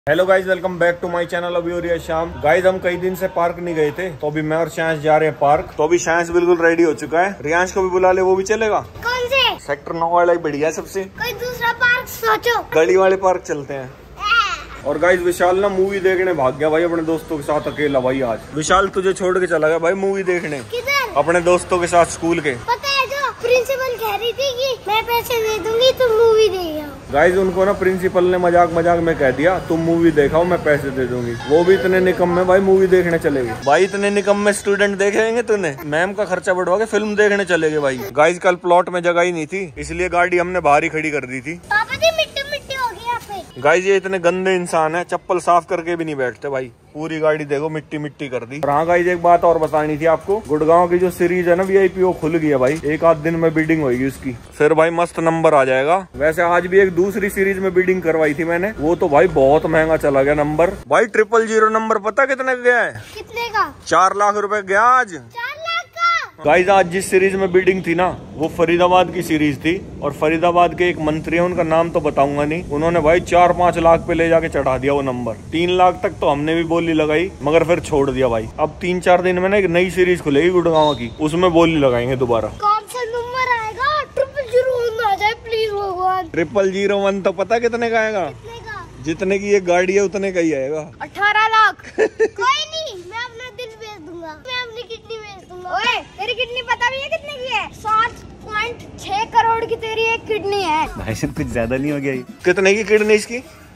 Hello guys, welcome back to my channel. अभी हो रही है शाम। गाइज हम कई दिन से पार्क नहीं गए थे, तो अभी मैं और शांस जा रहे हैं पार्क। तो अभी शांस बिल्कुल रेडी हो चुका है। रियांश को भी बुला ले, वो भी चलेगा। कौन से? सेक्टर 9 वाला ही बढ़िया सबसे। कोई दूसरा पार्क सोचो। गली वाले पार्क चलते हैं। और गाइज विशाल ना मूवी देखने भाग गया भाई अपने दोस्तों के साथ अकेला। भाई आज विशाल तुझे छोड़ के चला गया भाई मूवी देखने। किधर? अपने दोस्तों के साथ स्कूल के। पता है जो प्रिंसिपल कह रही थी कि मैं पैसे दे दूंगी तुम मूवी देख आओ। गाइज उनको ना प्रिंसिपल ने मजाक में कह दिया तुम मूवी देखाओ मैं पैसे दे दूंगी। वो भी इतने निकम्मे भाई मूवी देखने चलेगी। भाई इतने निकम्मे स्टूडेंट देखेंगे तूने? मैम का खर्चा बढ़वा के फिल्म देखने चलेगे भाई। गाइज कल प्लॉट में जगह ही नहीं थी, इसलिए गाड़ी हमने बाहर ही खड़ी कर दी थी। पापा जी मिट्टी मिट्टी हो गई यहाँ पे। गाइज ये इतने गंदे इंसान है, चप्पल साफ करके भी नहीं बैठते भाई। पूरी गाड़ी देखो मिट्टी मिट्टी कर दी। और हाँ गाइज एक बात और बतानी थी आपको, गुड़गांव की जो सीरीज है ना VIP वो खुल गई है भाई। एक आध दिन में बिडिंग होगी उसकी, फिर भाई मस्त नंबर आ जाएगा। वैसे आज भी एक दूसरी सीरीज में बिडिंग करवाई थी मैंने, वो तो भाई बहुत महंगा चला गया नंबर। भाई 000 नंबर पता कितने का गया है? कितने का? 4 लाख रुपए गया आज। 4 लाख का? गाइज आज जिस सीरीज में बिडिंग थी ना वो फरीदाबाद की सीरीज थी, और फरीदाबाद के एक मंत्री है, उनका नाम तो बताऊंगा नहीं, उन्होंने भाई 4-5 लाख पे ले जाके चढ़ा दिया वो नंबर। 3 लाख तक तो हमने भी बोली लगाई, मगर फिर छोड़ दिया भाई। अब 3-4 दिन में ना एक नई सीरीज खुलेगी गुड़गांव की, उसमें बोली लगाएंगे दोबारा। कौन सा नंबर आएगा? 000 आ जाए प्लीज भगवान। 000 तो पता कितने का आएगा? कितने का? जितने की एक गाड़ी है उतने का ही आएगा। 18 लाख। कोई नहीं, मैं अपना दिल बेच दूंगा, मैं अपनी किडनी बेच दूंगा। ओए तेरी किडनी पता भी है कितने की है? 7.6 करोड़ की तेरी एक किडनी है। भाई सिर्फ कुछ ज्यादा नहीं हो गया? कितने की किडनी इसकी?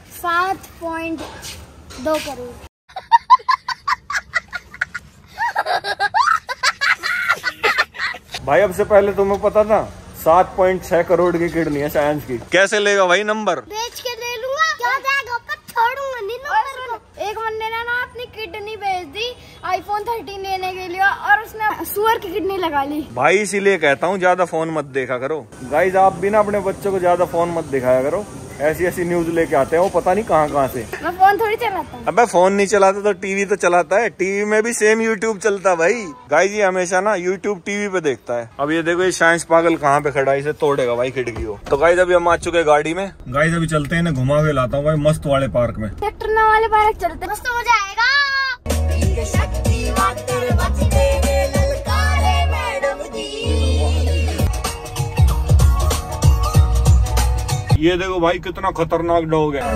7.2 करोड़। भाई अब से पहले तुम्हें पता था 7.6 करोड़ की किडनी है साइंस की। कैसे लेगा भाई नंबर? बेच के ले लूंगा। क्या जाएगा पर छोड़ूंगा नहीं नंबर को। एक बंदे ने ना अपनी किडनी बेच दी iPhone 13 लेने के लिए, और उसने सुअर की किडनी लगा ली। भाई इसीलिए कहता हूँ ज्यादा फोन मत देखा करो। गाइज आप भी ना अपने बच्चों को ज्यादा फोन मत दिखाया करो। ऐसी न्यूज लेके आते हैं वो पता नहीं कहाँ से। मैं फोन थोड़ी चलाता हूँ। अबे फोन नहीं चलाता तो टीवी तो चलाता है। टीवी में भी सेम YouTube चलता है भाई। गाइज ये हमेशा ना YouTube TV पे देखता है। अब ये देखो ये साइंस पागल कहाँ पे खड़ा है, इसे तोड़ेगा भाई खिड़की को। तो गाइज अभी हम आ चुके हैं गाड़ी में। गाइज अभी चलते हैं ना, घुमा के लाता हूँ भाई मस्त वाले पार्क में। सेक्टर 9 वाले पार्क चलते, मस्त हो जाएगा। ये देखो भाई कितना खतरनाक डॉग है।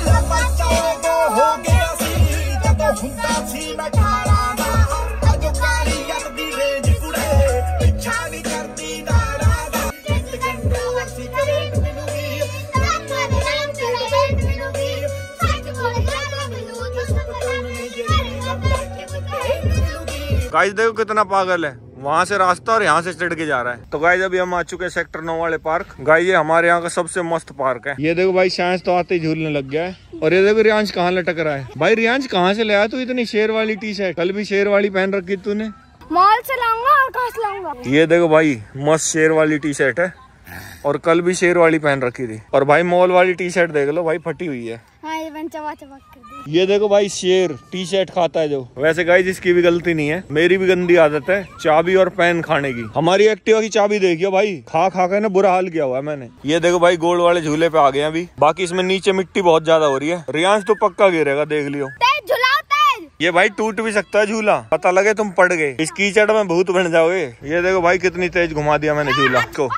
गाइस देखो कितना पागल है, वहाँ से रास्ता और यहाँ से चढ़ के जा रहा है। तो गाइस अभी हम आ चुके हैं सेक्टर 9 वाले पार्क। गाइस ये हमारे यहाँ का सबसे मस्त पार्क है। ये देखो भाई साइंस तो आते ही झूलने लग गया है। और ये देखो रियांश कहाँ लटक रहा है। भाई रियांश कहाँ से ले आया तू इतनी शेर वाली टी-शर्ट? कल भी शेर वाली पहन रखी तूने। मॉल से लाऊंगा और कहाँ से लाऊंगा? ये देखो भाई मस्त शेर वाली टी-शर्ट है, और कल भी शेर वाली पहन रखी थी। और भाई मॉल वाली टी-शर्ट देख लो भाई फटी हुई है। हाँ, ये चबा कर दी। ये देखो भाई शेर टी-शर्ट खाता है जो। वैसे गाइस इसकी भी गलती नहीं है, मेरी भी गंदी आदत है चाबी और पेन खाने की। हमारी एक्टिवा की चाबी देखियो भाई, खा कर ना बुरा हाल किया हुआ है मैंने। ये देखो भाई गोल्ड वाले झूले पे आ गए अभी। बाकी इसमें नीचे मिट्टी बहुत ज्यादा हो रही है। रियांश तो पक्का गिरेगा देख लियो। ये भाई टूट भी सकता है झूला, पता लगे तुम पड़ गए इस कीचड़ में भूत बन जाओगे। ये देखो भाई कितनी तेज घुमा दिया मैंने झूला को।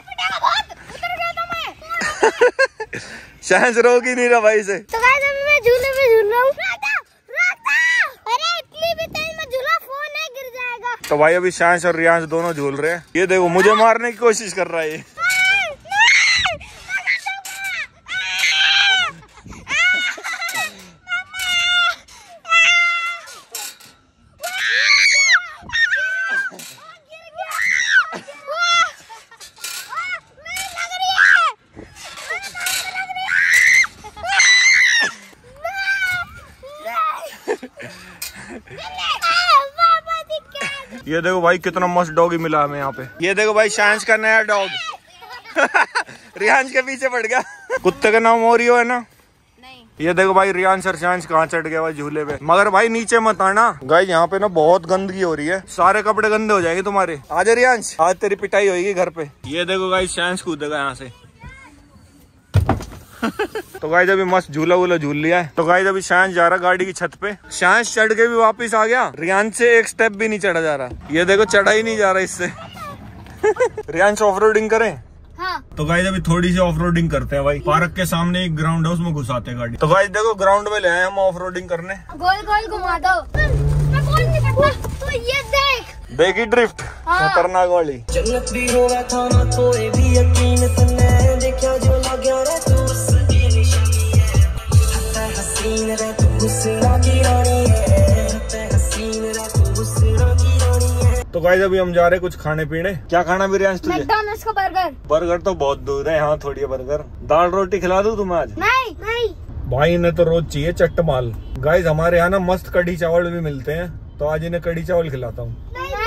साइंस रोक ही नहीं रहा भाई से। तो गाइस अभी मैं झूले पे झूल रहा हूँ। अरे इतनी भी तेज मत झूला, फोन नहीं गिर जाएगा। तो भाई अभी साइंस और रियांश दोनों झूल रहे हैं। ये देखो मुझे मारने की कोशिश कर रहा है। ये देखो भाई कितना मस्त डॉगी मिला हमें यहाँ पे। ये देखो भाई साइंस का नया डॉग। रियांश के पीछे पड़ गया। कुत्ते का नाम ओरियो है ना? नहीं। ये देखो भाई रियांश और साइंस कहाँ चढ़ गया भाई झूले पे। मगर भाई नीचे मत आना गाइस, यहाँ पे ना बहुत गंदगी हो रही है, सारे कपड़े गंदे हो जाएंगे तुम्हारे। आजा रियांश, आज तेरी पिटाई होगी घर पे। ये देखो गाइस साइंस कूदेगा यहाँ से। तो गाइस अभी मस्त झूला वूला झूल लिया है। तो गाइस अभी शांस जा रहा गाड़ी की छत पे, शांस चढ़ के भी वापस आ गया। रियांश से एक स्टेप भी नहीं चढ़ा जा रहा, ये देखो चढ़ा ही नहीं जा रहा इससे। रियांश ऑफ रोडिंग करें? हाँ। तो गाइस अभी थोड़ी सी ऑफ रोडिंग करते हैं भाई। पार्क के सामने एक ग्राउंड है, उसमें घुसाते हैं गाड़ी। तो गाइस देखो ग्राउंड में ले आए हम ऑफ रोडिंग करने। गोल गोल घुमा दो। मैं गोल नहीं पड़ता, तो ये देख देखी ड्रिफ्ट खतरनाक वाली। जन्नत भी होगा था ना कोई भी यकीन तन्ने देखा जो लग्या रे तू उसकी निशानी है। हत्ता हसीन रे तू हुस्ना की रानी है, हत्ता हसीन रे तू हुस्ना की रानी है। तो गाइस अभी हम जा रहे कुछ खाने पीने। क्या खाना बिरयानी तुझे? मैकडॉनल्ड्स का बर्गर। बर्गर तो बहुत दूर है, यहाँ थोड़ी है बर्गर। दाल रोटी खिला दूं तुम्हें आज? नहीं नहीं भाई इन्हें तो रोज चाहिए चट्टमाल। गाइस हमारे यहाँ ना मस्त कढ़ी चावल भी मिलते हैं, तो आज इन्हें कढ़ी चावल खिलाता हूँ।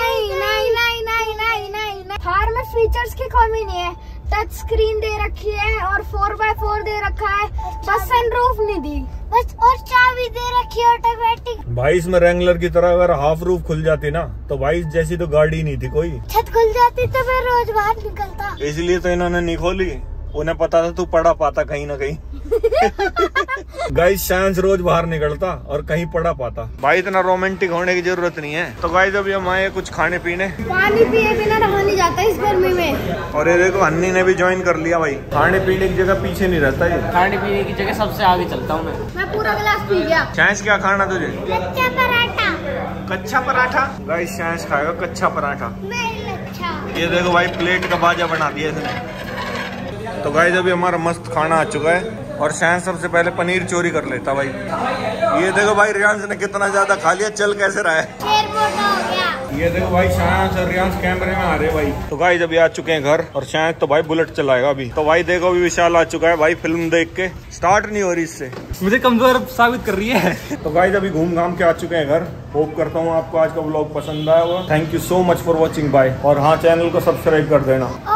थार में फीचर्स की कमी नहीं है, टच स्क्रीन दे रखी है और 4x4 दे रखा है, बस सनरूफ नहीं दी बस, और चाबी दे रखी है ऑटोमेटिक। भाई इसमें रेंगलर की तरह अगर हाफ रूफ खुल जाती ना तो भाई जैसी तो गाड़ी नहीं थी कोई। छत खुल जाती तो मैं रोज बाहर निकलता, इसलिए तो इन्होंने नहीं खोली, उन्हें पता था तू पड़ा पाता कहीं ना कहीं। गाइस शांस रोज बाहर निकलता और कहीं पड़ा पाता। भाई इतना रोमांटिक होने की जरूरत नहीं है। तो गाइस अभी हम आए कुछ खाने पीने। पानी पिए बिना रहा नहीं जाता इस गर्मी में। और ये देखो हन्नी ने भी ज्वाइन कर लिया भाई। खाने पीने की जगह पीछे नहीं रहता ये, खाने पीने की जगह सबसे आगे चलता हूँ मैं पूरा गिलास पी गया। शांस क्या खाना तुझे? कच्चा पराठा। कच्चा पराठा? गाइस शांस खाएगा कच्चा पराठा। नहीं अच्छा। ये देखो भाई प्लेट का बाजा बना दिया इसने। तो गाइस अभी हमारा मस्त खाना आ चुका है और शांस सबसे पहले पनीर चोरी कर लेता भाई। ये देखो भाई रियांश ने कितना ज्यादा खा लिया, चल कैसे रहा है। शेर मोटा हो गया। ये देखो भाई शांस और रियांश कैमरे में आ रहे भाई। तो गाइस अभी आ चुके हैं घर और शांस तो भाई बुलेट चलाएगा अभी। तो भाई देखो अभी विशाल आ चुका है भाई, फिल्म देख के स्टार्ट नहीं हो रही इससे, मुझे कमजोर साबित कर रही है। तो गाइस अभी घूम घाम के आ चुके हैं घर। होप करता हूँ आपको आज का व्लॉग पसंद आया होगा। Thank you so much for watching, bye. और हाँ चैनल को सब्सक्राइब कर देना।